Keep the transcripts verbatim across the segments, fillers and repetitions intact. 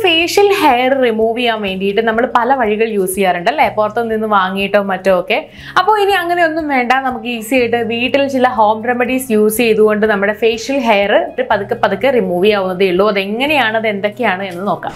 Facial hair remove ചെയ്യാൻ വേണ്ടിയിട്ട് നമ്മൾ പല വഴികൾ യൂസ് ചെയ്യാറുണ്ട് അല്ലേ, പുറത്തുനിന്ന് വാങ്ങിയിട്ടോ മറ്റോ ഒക്കെ. അപ്പോൾ ഇനി അങ്ങനെയൊന്നും വേണ്ട, നമുക്ക് ഈസി ആയിട്ട് വീട്ടിൽ ചില ഹോം റെമഡീസ് യൂസ് ചെയ്തുകൊണ്ട് നമ്മുടെ ഫേഷ്യൽ ഹെയർ പതുക്കെ പതുക്കെ റിമൂവ് ചെയ്യാവുന്നതേ ഉള്ളൂ. അതെങ്ങനെയാണ്, അത് എന്തൊക്കെയാണ് എന്ന് നോക്കാം.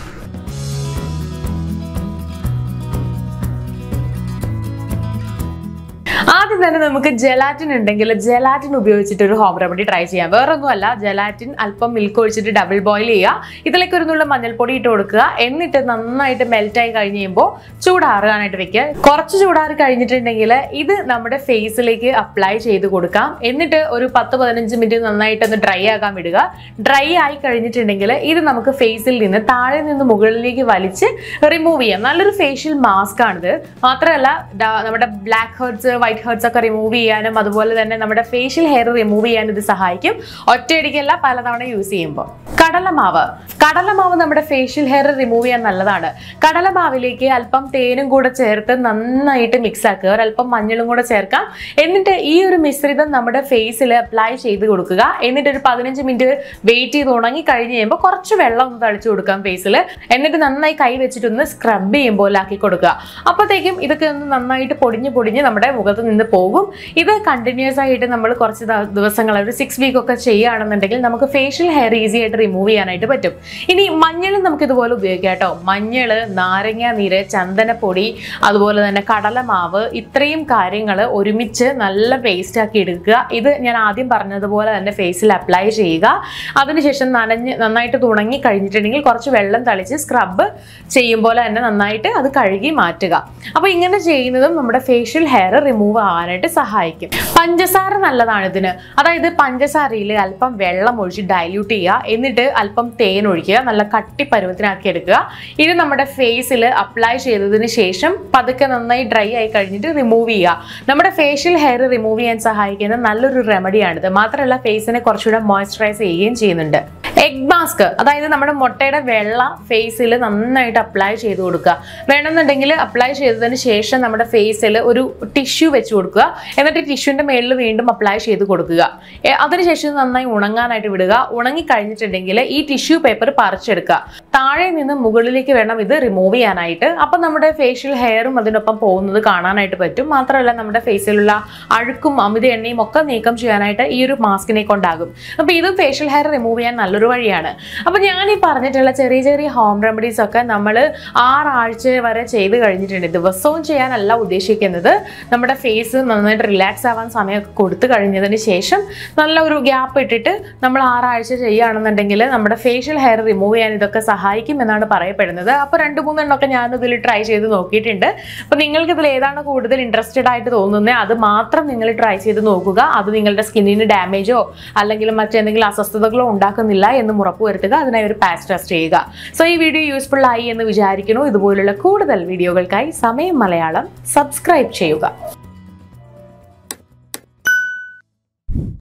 ആദ്യം തന്നെ നമുക്ക് ജെലാറ്റിൻ ഉണ്ടെങ്കിൽ ജെലാറ്റിൻ ഉപയോഗിച്ചിട്ട് ഒരു ഹോം റെമഡി ട്രൈ ചെയ്യാം. വേറെ ഒന്നുമല്ല, ജെലാറ്റിൻ അല്പം മിൽക്ക് ഒഴിച്ചിട്ട് ഡബിൾ ബോയിൽ ചെയ്യുക. ഇതിലേക്ക് ഒരു നുള്ള മഞ്ഞൾപ്പൊടി ഇട്ട് കൊടുക്കുക. എന്നിട്ട് നന്നായിട്ട് മെൽറ്റ് ആയി കഴിഞ്ഞ് കഴിയുമ്പോൾ ചൂടാറാനായിട്ട് വെക്കുക. കുറച്ച് ചൂടാറി കഴിഞ്ഞിട്ടുണ്ടെങ്കിൽ ഇത് നമ്മുടെ ഫേസിലേക്ക് അപ്ലൈ ചെയ്ത് കൊടുക്കാം. എന്നിട്ട് ഒരു പത്ത് പതിനഞ്ച് മിനിറ്റ് നന്നായിട്ടൊന്ന് ഡ്രൈ ആകാൻ വിടുക. ഡ്രൈ ആയി കഴിഞ്ഞിട്ടുണ്ടെങ്കിൽ ഇത് നമുക്ക് ഫേസിൽ നിന്ന് താഴെ നിന്ന് മുകളിലേക്ക് വലിച്ച് റിമൂവ് ചെയ്യാം. നല്ലൊരു ഫേഷ്യൽ മാസ്ക് ആണിത്. മാത്രമല്ല നമ്മുടെ ബ്ലാക്ക് ഹെഡ്സ് വൈറ്റ് ഹെഡ്സ് ഒക്കെ റിമൂവ് ചെയ്യാനും അതുപോലെ തന്നെ നമ്മുടെ ഫേഷ്യൽ ഹെയർ റിമൂവ് ചെയ്യാനും ഇത് സഹായിക്കും. ഒറ്റയടിക്കല്ല, പലതവണ യൂസ് ചെയ്യുമ്പോൾ. കടലമാവ് കടലമാവ് നമ്മുടെ ഫേഷ്യൽ ഹെയർ റിമൂവ് ചെയ്യാൻ നല്ലതാണ്. കടലമാവിലേക്ക് അല്പം തേനും കൂടെ ചേർത്ത് നന്നായിട്ട് മിക്സ് ആക്കുക. ഒരല്പം മഞ്ഞളും കൂടെ ചേർക്കാം. എന്നിട്ട് ഈ ഒരു മിശ്രിതം നമ്മുടെ ഫേസിൽ അപ്ലൈ ചെയ്ത് കൊടുക്കുക. എന്നിട്ട് ഒരു പതിനഞ്ച് മിനിറ്റ് വെയിറ്റ് ചെയ്ത് ഉണങ്ങി കഴിഞ്ഞ് കഴിയുമ്പോൾ കുറച്ച് വെള്ളം ഒന്ന് തളിച്ചു കൊടുക്കാം ഫേസിൽ. എന്നിട്ട് നന്നായി കൈ വെച്ചിട്ടൊന്ന് സ്ക്രബ് ചെയ്യുമ്പോൾ ആക്കി കൊടുക്കുക. അപ്പോഴത്തേക്കും ഇതൊക്കെ ഒന്ന് നന്നായിട്ട് പൊടിഞ്ഞ് പൊടിഞ്ഞ് നമ്മുടെ മുഖത്ത് നിന്ന് പോകും. ഇത് കണ്ടിന്യൂസ് ആയിട്ട് നമ്മൾ കുറച്ച് ദിവസങ്ങൾ, ഒരു സിക്സ് വീക്ക് ഒക്കെ ചെയ്യുകയാണെന്നുണ്ടെങ്കിൽ നമുക്ക് ഫേഷ്യൽ ഹെയർ ഈസി ആയിട്ട് റിമൂവ് ചെയ്യാനായിട്ട് പറ്റും. ഇനി മഞ്ഞളും നമുക്ക് ഇതുപോലെ ഉപയോഗിക്കാം കേട്ടോ. മഞ്ഞള്, നാരങ്ങ നീര്, ചന്ദനപ്പൊടി, അതുപോലെ തന്നെ കടലമാവ്, ഇത്രയും കാര്യങ്ങൾ ഒരുമിച്ച് നല്ല പേസ്റ്റ് ആക്കി എടുക്കുക. ഇത് ഞാൻ ആദ്യം പറഞ്ഞതുപോലെ തന്നെ ഫേസിൽ അപ്ലൈ ചെയ്യുക. അതിനുശേഷം നനഞ്ഞ് നന്നായിട്ട് തുണങ്ങി കഴിഞ്ഞിട്ടുണ്ടെങ്കിൽ കുറച്ച് വെള്ളം തളിച്ച് സ്ക്രബ് ചെയ്യുമ്പോൾ തന്നെ നന്നായിട്ട് അത് കഴുകി മാറ്റുക. അപ്പോൾ ഇങ്ങനെ ചെയ്യുന്നതും നമ്മുടെ ഫേഷ്യൽ ഹെയർ റിമൂവ് ആവാനായിട്ട് സഹായിക്കും. പഞ്ചസാര നല്ലതാണ് ഇതിന്. അതായത് പഞ്ചസാരയിൽ അല്പം വെള്ളം ഒഴിച്ച് ഡൈല്യൂട്ട് ചെയ്യുക. എന്നിട്ട് അല്പം തേൻ ഒഴിക്കുക. നല്ല കട്ടി പരുവത്തിനാക്കി എടുക്കുക. ഇത് നമ്മുടെ ഫേസിൽ അപ്ലൈ ചെയ്തതിന് ശേഷം പതുക്കെ നന്നായി ഡ്രൈ ആയി കഴിഞ്ഞിട്ട് റിമൂവ് ചെയ്യുക. നമ്മുടെ ഫേഷ്യൽ ഹെയർ റിമൂവ് ചെയ്യാൻ സഹായിക്കുന്ന നല്ലൊരു റെമഡിയാണിത്. മാത്രമല്ല ഫേസിനെ കുറച്ചുകൂടെ മോയ്സ്ചറൈസ് ചെയ്യുകയും ചെയ്യുന്നുണ്ട്. എഗ് മാസ്ക്, അതായത് നമ്മുടെ മുട്ടയുടെ വെള്ള ഫേസിൽ നന്നായിട്ട് അപ്ലൈ ചെയ്ത് കൊടുക്കുക. വേണമെന്നുണ്ടെങ്കിൽ അപ്ലൈ ചെയ്തതിന് ശേഷം നമ്മുടെ ഫേസിൽ ഒരു ടിഷ്യൂ വെച്ച് കൊടുക്കുക. എന്നിട്ട് ടിഷ്യൂവിന്റെ മേളിൽ വീണ്ടും അപ്ലൈ ചെയ്ത് കൊടുക്കുക. അതിനുശേഷം നന്നായി ഉണങ്ങാനായിട്ട് വിടുക. ഉണങ്ങി കഴിഞ്ഞിട്ടുണ്ടെങ്കിൽ ഈ ടിഷ്യൂ പേപ്പർ പറിച്ചെടുക്കുക. താഴെ നിന്ന് മുകളിലേക്ക് വേണം ഇത് റിമൂവ് ചെയ്യാനായിട്ട്. അപ്പം നമ്മുടെ ഫേഷ്യൽ ഹെയറും അതിനൊപ്പം പോകുന്നത് കാണാനായിട്ട് പറ്റും. മാത്രമല്ല നമ്മുടെ ഫേസിലുള്ള അഴുക്കും അമിത എണ്ണയും ഒക്കെ നീക്കം ചെയ്യാനായിട്ട് ഈ ഒരു മാസ്കിനെ കൊണ്ടാകും. അപ്പൊ ഇതും ഫേഷ്യൽ ഹെയർ റിമൂവ് ചെയ്യാൻ നല്ലൊരു വഴിയാണ്. അപ്പൊ ഞാൻ ഈ പറഞ്ഞിട്ടുള്ള ചെറിയ ചെറിയ ഹോം റെമഡീസ് ഒക്കെ നമ്മൾ ആറാഴ്ച വരെ ചെയ്ത് കഴിഞ്ഞിട്ടുണ്ട്. ദിവസവും ചെയ്യാനല്ല ഉദ്ദേശിക്കുന്നത്. നമ്മുടെ ഫേസ് നന്നായിട്ട് റിലാക്സ് ആവാൻ സമയമൊക്കെ കൊടുത്തു കഴിഞ്ഞതിന് ശേഷം നല്ല ഒരു ഗ്യാപ്പ് ഇട്ടിട്ട് നമ്മൾ ആറാഴ്ച ചെയ്യുകയാണെന്നുണ്ടെങ്കിൽ നമ്മുടെ ഫേഷ്യൽ ഹെയർ റിമൂവ് ചെയ്യാൻ ഇതൊക്കെ സഹായിക്കും എന്നാണ് പറയപ്പെടുന്നത്. അപ്പോൾ രണ്ട് മൂന്നെണ്ണമൊക്കെ ഞാൻ ഇതിൽ ട്രൈ ചെയ്ത് നോക്കിയിട്ടുണ്ട്. അപ്പോൾ നിങ്ങൾക്ക് ഇതിൽ ഏതാണ് കൂടുതൽ ഇൻട്രസ്റ്റഡ് ആയിട്ട് തോന്നുന്നത് അത് മാത്രം നിങ്ങൾ ട്രൈ ചെയ്ത് നോക്കുക. അത് നിങ്ങളുടെ സ്കിന്നിന് ഡാമേജോ അല്ലെങ്കിൽ മറ്റെന്തെങ്കിലും അസ്വസ്ഥതകളോ ഉണ്ടാക്കുന്നില്ല എന്ന് ഉറപ്പുവരുത്തുക. അതിനായി ഒരു പാച്ച് ടെസ്റ്റ് ചെയ്യുക. സോ ഈ വീഡിയോ യൂസ്ഫുൾ ആയി എന്ന് വിചാരിക്കുന്നു. ഇതുപോലുള്ള കൂടുതൽ വീഡിയോകൾക്കായി സമയം മലയാളം സബ്സ്ക്രൈബ് ചെയ്യുക.